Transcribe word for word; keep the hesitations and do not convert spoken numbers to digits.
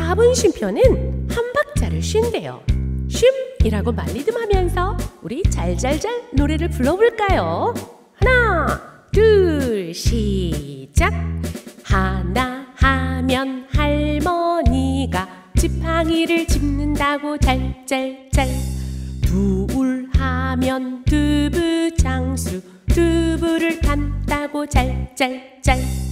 바본 쉼표는 한 박자를 쉰대요. 쉼이라고 말리듬하면서 우리 잘잘잘 노래를 불러볼까요? 하나, 둘, 시작! 하나 하면 할머니가 지팡이를 짚는다고 잘잘잘. 둘 하면 두부 장수 두부를 담다고 잘잘잘.